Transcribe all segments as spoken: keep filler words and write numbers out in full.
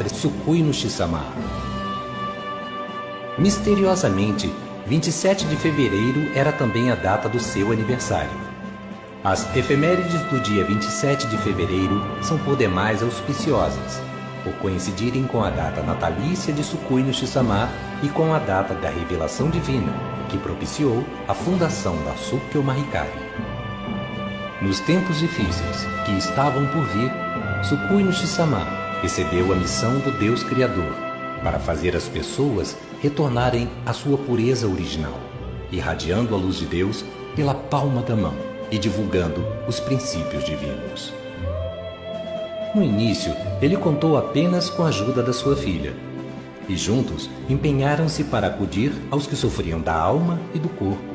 mestre Sukui no Shisamá. Misteriosamente, vinte e sete de fevereiro era também a data do seu aniversário. As efemérides do dia vinte e sete de fevereiro são por demais auspiciosas, por coincidirem com a data natalícia de Sukui no Shisamá e com a data da revelação divina, que propiciou a fundação da Sukyo Mahikari. Nos tempos difíceis que estavam por vir, Sukui no Shisamá recebeu a missão do Deus Criador para fazer as pessoas retornarem à sua pureza original, irradiando a luz de Deus pela palma da mão e divulgando os princípios divinos. No início, ele contou apenas com a ajuda da sua filha, e juntos empenharam-se para acudir aos que sofriam da alma e do corpo.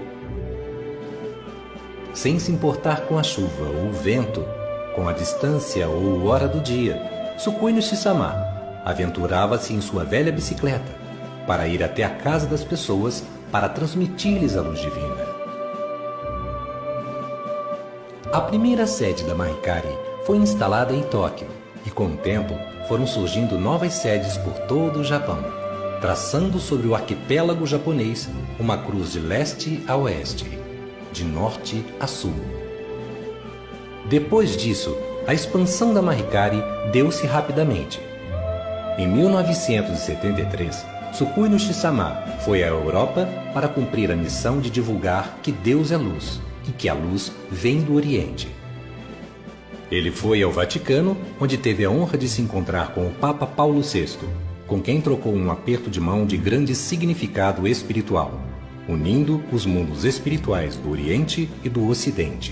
Sem se importar com a chuva ou o vento, com a distância ou hora do dia, Sukui no Shisamá aventurava-se em sua velha bicicleta para ir até a casa das pessoas para transmitir-lhes a luz divina. A primeira sede da Mahikari foi instalada em Tóquio e, com o tempo, foram surgindo novas sedes por todo o Japão, traçando sobre o arquipélago japonês uma cruz de leste a oeste, de norte a sul. Depois disso, a expansão da Mahikari deu-se rapidamente. Em mil novecentos e setenta e três, Sukui no Shisamá foi à Europa para cumprir a missão de divulgar que Deus é luz e que a luz vem do Oriente. Ele foi ao Vaticano, onde teve a honra de se encontrar com o Papa Paulo sexto, com quem trocou um aperto de mão de grande significado espiritual, unindo os mundos espirituais do Oriente e do Ocidente.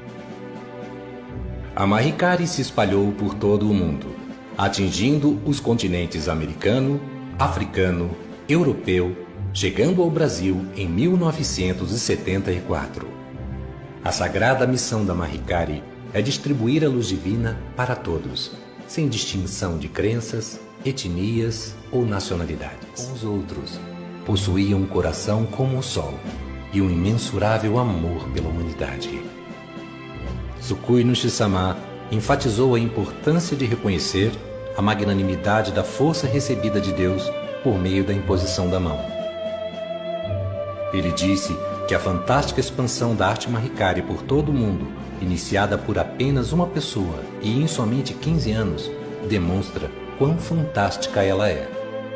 A Mahikari se espalhou por todo o mundo, atingindo os continentes americano, africano, europeu, chegando ao Brasil em mil novecentos e setenta e quatro. A sagrada missão da Mahikari é distribuir a luz divina para todos, sem distinção de crenças, etnias ou nacionalidades. Os outros possuíam um coração como o sol e um imensurável amor pela humanidade. Sukui no Shisamá enfatizou a importância de reconhecer a magnanimidade da força recebida de Deus por meio da imposição da mão. Ele disse que a fantástica expansão da arte Mahikari por todo o mundo, iniciada por apenas uma pessoa e em somente quinze anos, demonstra quão fantástica ela é.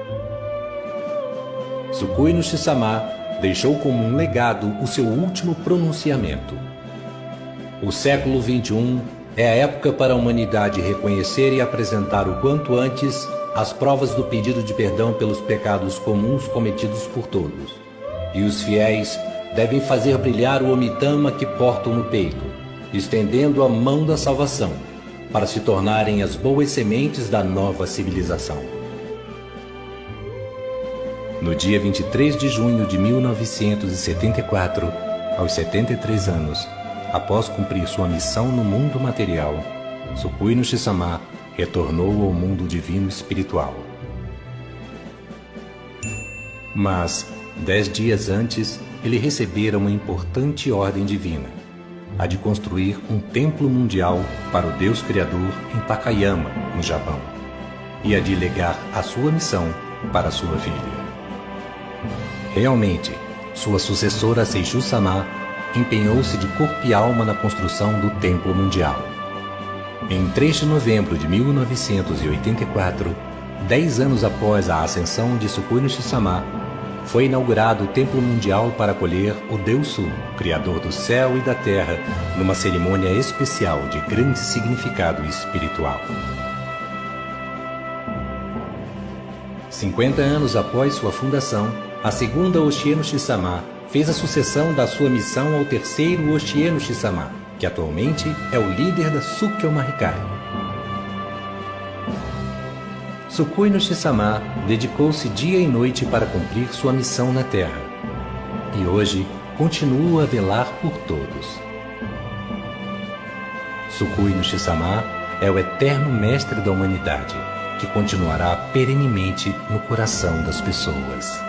Sukui no Shisamá deixou como um legado o seu último pronunciamento. O século vinte e um é a época para a humanidade reconhecer e apresentar o quanto antes as provas do pedido de perdão pelos pecados comuns cometidos por todos. E os fiéis devem fazer brilhar o Omitama que portam no peito, estendendo a mão da salvação, para se tornarem as boas sementes da nova civilização. No dia vinte e três de junho de mil novecentos e setenta e quatro, aos setenta e três anos, após cumprir sua missão no mundo material, Sukui no Shisamá retornou ao mundo divino espiritual. Mas, dez dias antes, ele recebera uma importante ordem divina, a de construir um templo mundial para o Deus Criador em Takayama, no Japão, e a de legar a sua missão para sua filha. Realmente, sua sucessora Seishu-sama empenhou-se de corpo e alma na construção do Templo Mundial. Em três de novembro de mil novecentos e oitenta e quatro, dez anos após a ascensão de Sukui no Shisamá, foi inaugurado o Templo Mundial para acolher o Deus Sul, Criador do céu e da terra, numa cerimônia especial de grande significado espiritual. cinquenta anos após sua fundação, a segunda Oshie no Shisamá fez a sucessão da sua missão ao terceiro Oshie no Shisamá, que atualmente é o líder da Sukyo Mahikari. Sukui no Shisamá dedicou-se dia e noite para cumprir sua missão na Terra, e hoje continua a velar por todos. Sukui no Shisamá é o eterno mestre da humanidade, que continuará perenemente no coração das pessoas.